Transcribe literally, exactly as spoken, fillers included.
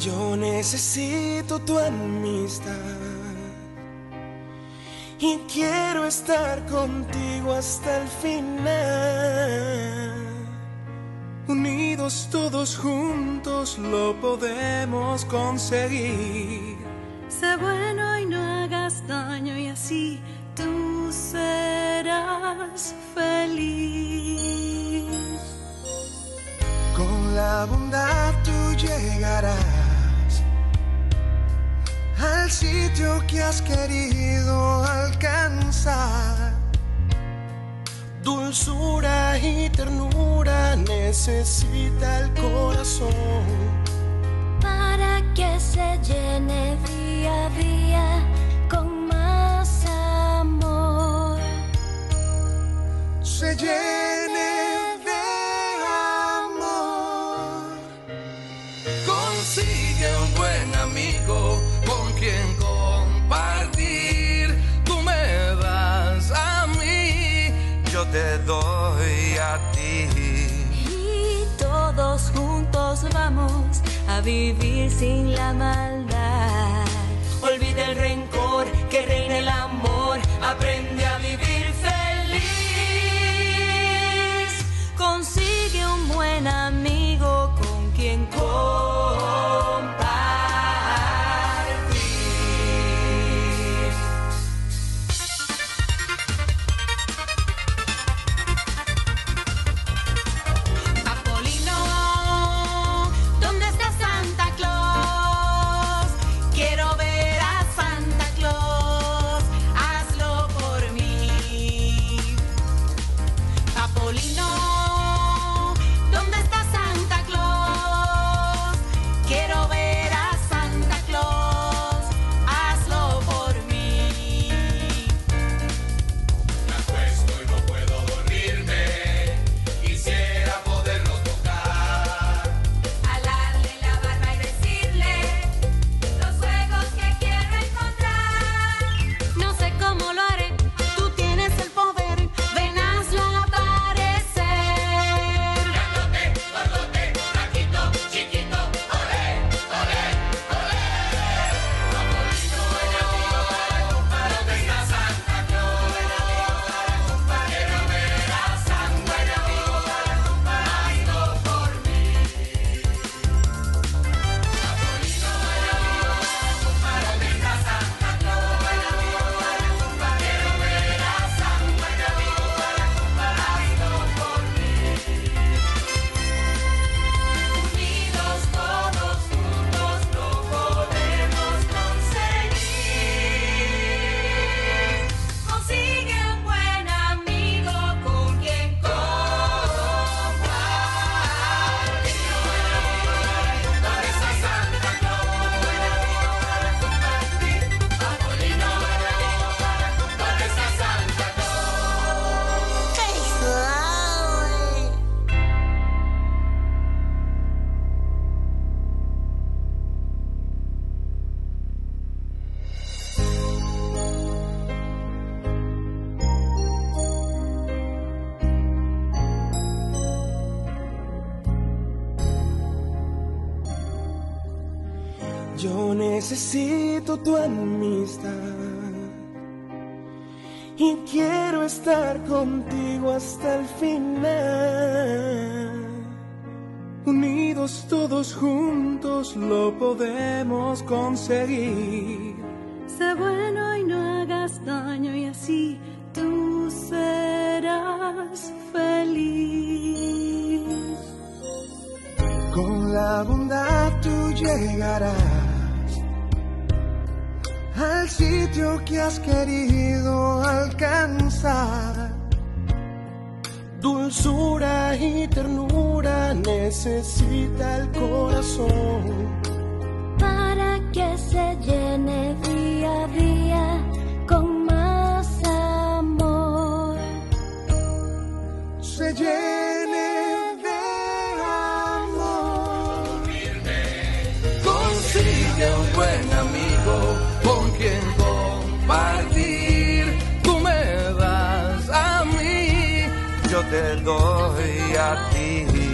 Yo necesito tu amistad y quiero estar contigo hasta el final. Unidos todos juntos lo podemos conseguir. Sé bueno y no hagas daño y así tú serás feliz. Con la bondad tú llegarás al sitio que has querido alcanzar. Dulzura y ternura necesita el corazón para que se llene día a día con más amor. Se llene de amor. Consigue un buen amigo con quien compartir. Tú me das a mí, yo te doy a ti. Y todos juntos vamos a vivir sin la maldad. Olvida el rencor, que reine el amor. Aprende a vivir feliz. Consigue un buen amigo con quien compartir. Apolino, ¿dónde está Santa Claus? Quiero ver a Santa Claus. Hazlo por mí. Apolino, ¿dónde está Santa Claus? Quiero ver a Santa Claus. Hazlo por mí. Me acuesto y no puedo dormirme. Quisiera poderlo tocar. Alarle la barba y decirle los juegos que quiero encontrar. No sé cómo lo haré, tú tienes el poder, ven hazlo aparecer. Grandote, gordote, flaquito, chiquito, olé, olé, olé. Apolino, ¿dónde está Santa Claus? Quiero ver a Santa Claus. Hazlo por mí. Apolino, ¿dónde está Santa Claus? Quiero ver a Santa Claus. Hazlo por mí. Unidos todos juntos lo podemos conseguir. Consigue un buen amigo con quien compartir. ¿Dónde está Santa Claus? Apolino, ¿dónde está Santa Claus? Yo necesito tu amistad y quiero estar contigo hasta el final. Unidos todos juntos lo podemos conseguir. Sé bueno y no hagas daño y así tú serás feliz. Con la bondad tú llegarás al sitio que has querido alcanzar. Dulzura y ternura necesita el corazón Para que se llene día a día con más amor. se llene de amor. Consigue un buen amigo con quien compartir. Tú me das a mí, yo te doy a ti.